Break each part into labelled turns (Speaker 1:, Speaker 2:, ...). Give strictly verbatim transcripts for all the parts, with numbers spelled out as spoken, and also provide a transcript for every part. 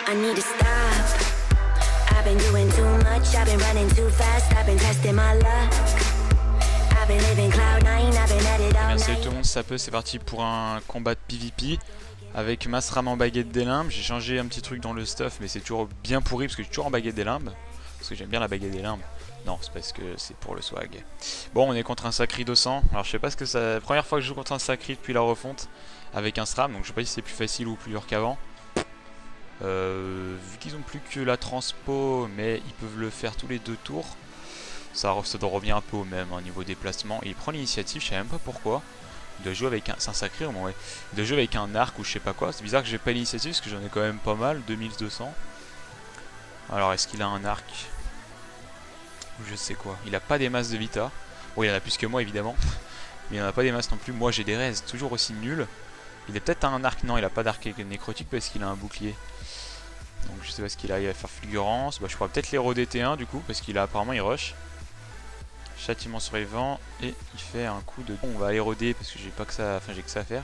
Speaker 1: I need to stop. I've been doing too much, I've been running too fast, I've been testing my luck. I've been living cloud nine, I've been at it all
Speaker 2: night. Salut tout le monde, ça peut, c'est parti pour un combat de P V P avec Masram en baguette des limbes. J'ai changé un petit truc dans le stuff, mais c'est toujours bien pourri parce que je suis toujours en baguette des limbes. Parce que j'aime bien la baguette des limbes. Non, c'est parce que c'est pour le swag. Bon, on est contre un Sacri deux cents. Alors je sais pas ce que ça... La première fois que je joue contre un Sacri depuis la refonte avec un SRAM, donc je sais pas si c'est plus facile ou plus dur qu'avant. Euh, vu qu'ils ont plus que la transpo, mais ils peuvent le faire tous les deux tours, ça, ça doit revenir un peu au même hein, niveau déplacement. Et il prend l'initiative, je sais même pas pourquoi. Il doit jouer avec un... C'est un Sacri au moins, ouais. Il doit jouer avec un arc ou je sais pas quoi. C'est bizarre que j'ai pas l'initiative parce que j'en ai quand même pas mal, deux mille deux cents. Alors est-ce qu'il a un arc? Je sais quoi. Il a pas des masses de vita. Bon, il en a plus que moi évidemment. Mais il en a pas des masses non plus. Moi j'ai des raises toujours aussi nuls. Il a peut-être un arc. Non, il a pas d'arc nécrotique parce qu'il a un bouclier. Donc je sais pas ce qu'il a. Il va faire fulgurance. Bah, je pourrais peut-être l'éroder T un du coup. Parce qu'il a apparemment il rush. Châtiment sur les vents. Et il fait un coup de. Bon, on va l'éroder parce que j'ai pas que ça. Enfin j'ai que ça à faire.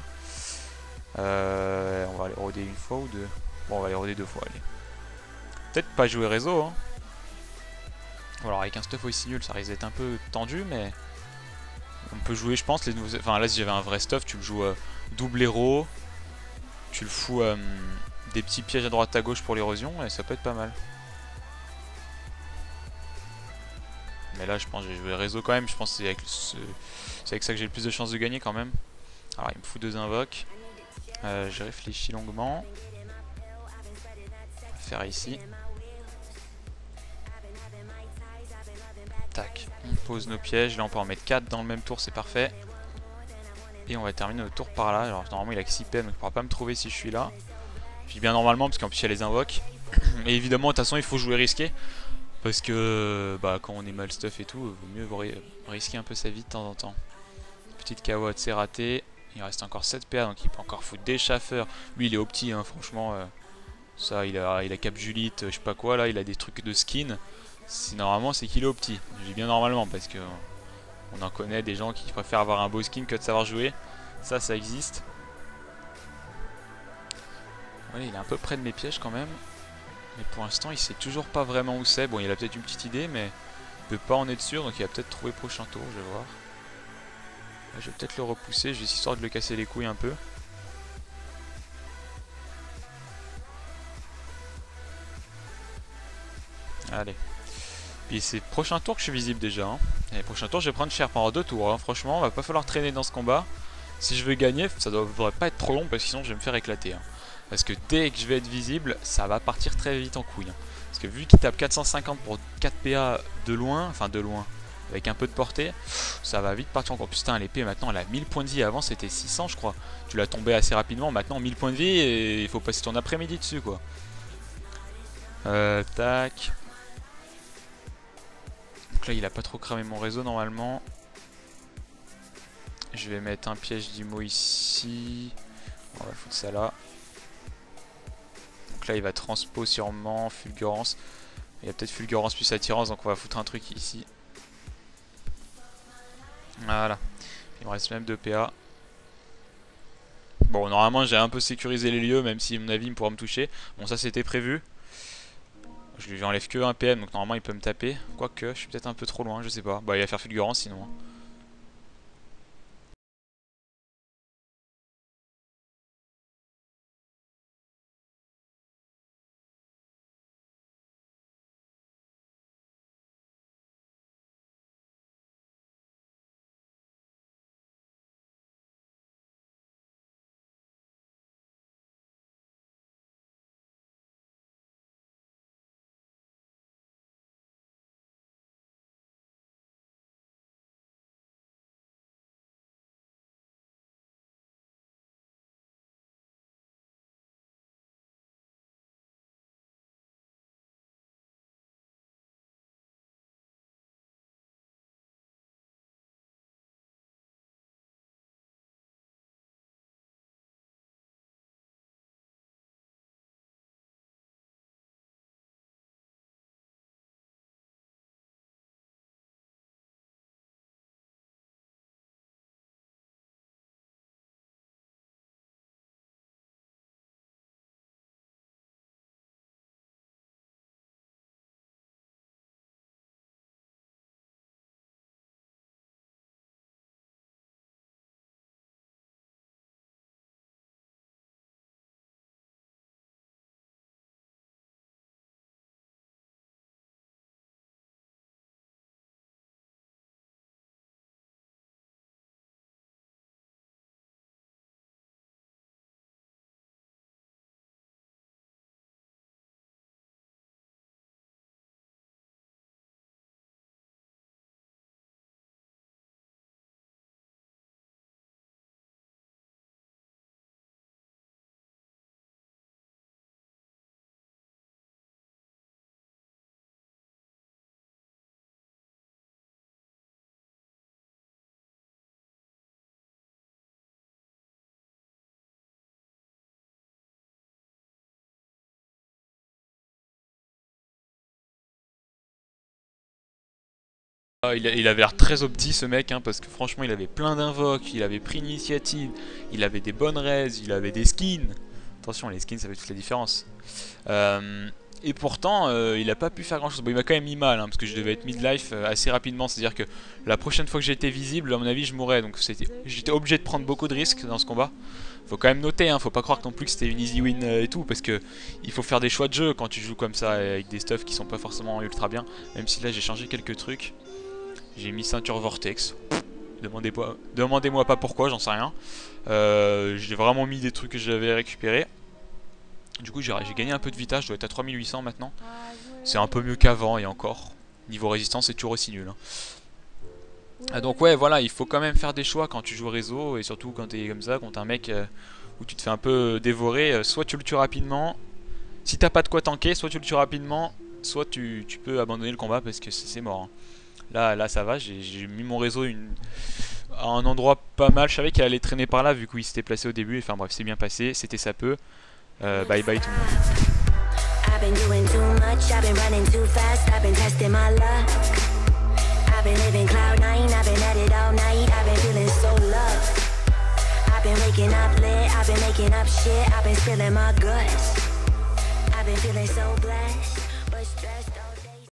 Speaker 2: Euh, on va l'éroder une fois ou deux. Bon, on va l'éroder deux fois. Allez. Peut-être pas jouer réseau. Hein. Alors avec un stuff aussi nul ça risque d'être un peu tendu mais on peut jouer je pense les nouveaux... Enfin là si j'avais un vrai stuff tu le joues euh, double héros, tu le fous euh, des petits pièges à droite à gauche pour l'érosion et ça peut être pas mal. Mais là je pense que je vais jouer réseau quand même, je pense que c'est avec, ce... avec ça que j'ai le plus de chances de gagner quand même. Alors il me fout deux invoques, euh, j'ai réfléchi longuement. On va faire ici. Tac, on pose nos pièges, là on peut en mettre quatre dans le même tour, c'est parfait. Et on va terminer notre tour par là, alors normalement il a que six P M donc il ne pourra pas me trouver si je suis là. Je dis bien normalement parce qu'en plus il y a les invoques. Et évidemment de toute façon il faut jouer risqué. Parce que bah, quand on est mal stuff et tout, il vaut mieux risquer un peu sa vie de temps en temps. Petite K O, c'est raté. Il reste encore sept P A donc il peut encore foutre des chaffeurs. Lui il est opti hein, franchement. Euh, ça il a, il a Cap Julite, je sais pas quoi là, il a des trucs de skin. Si normalement c'est qu'il est opti. Je dis bien normalement parce que on en connaît des gens qui préfèrent avoir un beau skin que de savoir jouer. Ça, ça existe. Ouais, il est un peu près de mes pièges quand même. Mais pour l'instant, il sait toujours pas vraiment où c'est. Bon, il a peut-être une petite idée, mais il peut pas en être sûr. Donc il va peut-être trouver prochain tour, je vais voir. Là, je vais peut-être le repousser, juste histoire de le casser les couilles un peu. Allez. Puis c'est prochain tour que je suis visible déjà. Hein. Et prochain tour, je vais prendre cher pendant deux tours. Hein. Franchement, va pas falloir traîner dans ce combat. Si je veux gagner, ça devrait pas être trop long parce que sinon je vais me faire éclater. Hein. Parce que dès que je vais être visible, ça va partir très vite en couille. Hein. Parce que vu qu'il tape quatre cent cinquante pour quatre P A de loin, enfin de loin, avec un peu de portée, ça va vite partir encore. Putain, l'épée maintenant elle a mille points de vie. Avant c'était six cents, je crois. Tu l'as tombé assez rapidement. Maintenant mille points de vie et il faut passer ton après-midi dessus quoi. Euh, tac. Donc là il a pas trop cramé mon réseau normalement. Je vais mettre un piège d'Imo ici. On va foutre ça là. Donc là il va transpo sûrement, fulgurance. Il y a peut-être fulgurance plus attirance donc on va foutre un truc ici. Voilà. Il me reste même deux P A. Bon normalement j'ai un peu sécurisé les lieux même si à mon avis il pourra me toucher. Bon ça c'était prévu. Je lui enlève que un P M donc normalement il peut me taper. Quoique je suis peut-être un peu trop loin, je sais pas. Bah il va faire fulgurance sinon. Ah, il, a, il avait l'air très opti ce mec, hein, parce que franchement il avait plein d'invoques, il avait pris l'initiative, il avait des bonnes raises, il avait des skins. Attention, les skins ça fait toute la différence. Euh, et pourtant euh, il a pas pu faire grand chose. Bon, il m'a quand même mis mal, hein, parce que je devais être midlife euh, assez rapidement, c'est à dire que la prochaine fois que j'étais visible à mon avis je mourrais, donc j'étais obligé de prendre beaucoup de risques dans ce combat. Faut quand même noter, hein, faut pas croire non plus que c'était une easy win euh, et tout, parce que il faut faire des choix de jeu quand tu joues comme ça avec des stuffs qui sont pas forcément ultra bien, même si là j'ai changé quelques trucs. J'ai mis ceinture vortex, demandez-moi demandez pas pourquoi, j'en sais rien. euh, j'ai vraiment mis des trucs que j'avais récupérés. Du coup j'ai gagné un peu de vitesse, je dois être à trois mille huit cents maintenant. C'est un peu mieux qu'avant et encore. Niveau résistance c'est toujours aussi nul, hein. Ah, donc ouais voilà, il faut quand même faire des choix quand tu joues réseau, et surtout quand t'es comme ça, quand t'es un mec euh, où tu te fais un peu dévorer. euh, soit tu le tues rapidement, si t'as pas de quoi tanker, soit tu le tues rapidement, soit tu, tu peux abandonner le combat parce que c'est mort, hein. Là, là ça va, j'ai mis mon réseau une, à un endroit pas mal, je savais qu'il allait traîner par là vu qu'il s'était placé au début, enfin bref c'est bien passé, c'était ça peut. euh, Bye bye tout le monde.
Speaker 1: I've been doing too much, I've been running too fast, I've been testing my luck. I've been living cloud nine, I've been at it all night, I've been feeling so loved. I've been waking up lit, I've been making up shit, I've been spilling my guts. I've been feeling so blessed, but stressed.